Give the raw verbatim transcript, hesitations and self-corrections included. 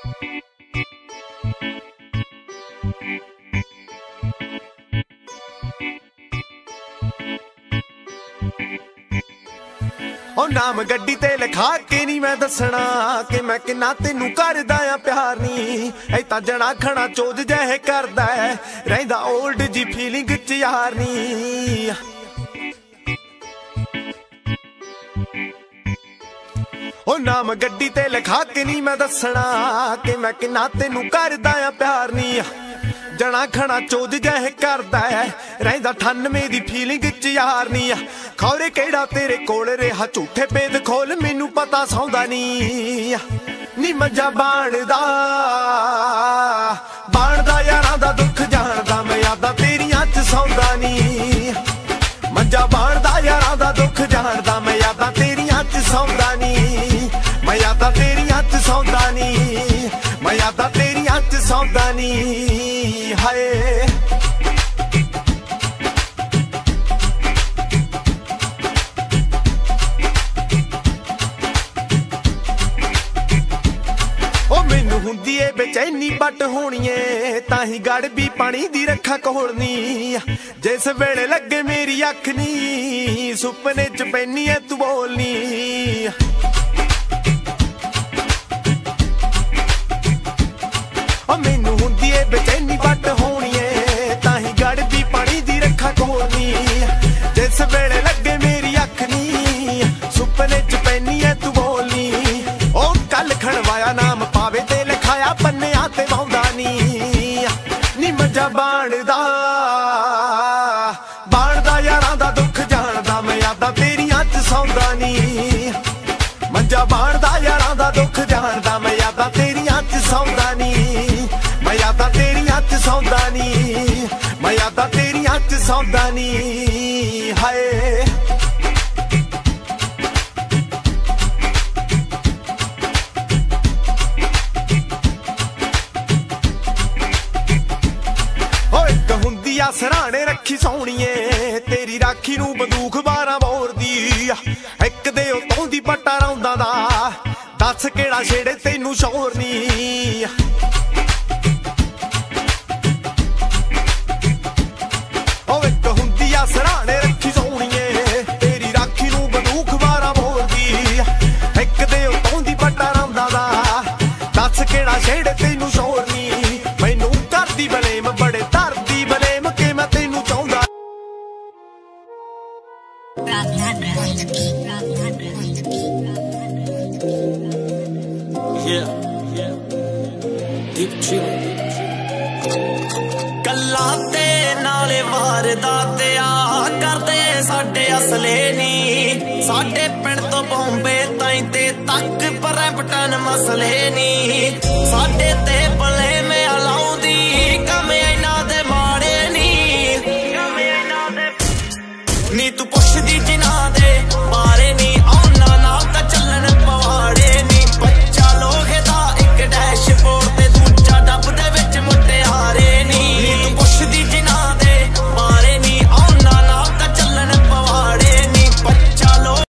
ओ नाम गड्डी ते लिखा के नहीं मैं दसना कि मैं किन्ना तेनू करदा आ प्यार नी। ऐ तां जना खना चोद जह करदा रहिंदा ओल्ड जी फीलिंग च यार नी। ओ नाम गड्डी ते लिखा के नहीं मैं दसना कि मैं किन्ना तेनू करदा आ प्यार नी। जना खना चोद जह करदा रहिंदा अठानवे दी फीलिंग च यार नी। खौरे केड़ा तेरे कोल रहा झूठे पेद खोल मैनू पता सौंदा नी। नी मजा बाणदा बाणदा यारां दा दुख जानदा मैं यादां तेरियां च सौंदा नी। मजा बाणदा यारां दा दुख जानदा मैं यादां तेरियां च सौंदा नी। मैं यादां तेरियां च सौंदा नी। मैं यादां तेरियां च सौंदा नी। हाय मैनू हुंदी ए बेचैनी बट होनी है ताही गड़ भी पानी दी रखा कोलनी। जिस वेले लगे मेरी अख नी सुपने च पैनी है तू बोलनी। मैनू हुंदी ए बेचैनी बट होनी है ताही गड़ भी पानी दी रखा कोलनी। जिस वेले लगे मेरी अख नी सुपने च पैनी है तू बोलनी। ओ कल खड़वाया नाम पावे ते लिखाया पन्निया ते वाउंदा नी। नी मजा बाणदा बाणदा यारां दा दुख जानदा मैं यादां तेरियां च सौंदा नी। मजा बाणदा यारां दा दुख जानदा मैं यादां तेरियां च सौंदा नी। मैं यादां तेरियां च सौंदा नी। मैं यादां तेरियां च सौंदा नी। हाय सराहने रखी सोहणीए तेरी राखी नू बंदूक बारां बोर दी। एक दे उतों दी पट्टा रौंदा दा दस केड़ा छेड़े तेनू शोर नी। ओ एक हुंदी आ सराहने रखी सोहणीए तेरी राखी नू बंदूक बारां बोर दी। एक दे उतों दी पट्टा रौंदा दा दस केड़ा छेड़े तेनू शोर नी। मैनू करदी बलेम बड़े धरदी बलेम के मैं तेनू चाहुंदा। कल्ला ते नाले वारदात आ करदे साडे असले नी। साडे पिंड तो बॉम्बे ताईं ते तक ब्रैम्पटन मसले नी। साडे ते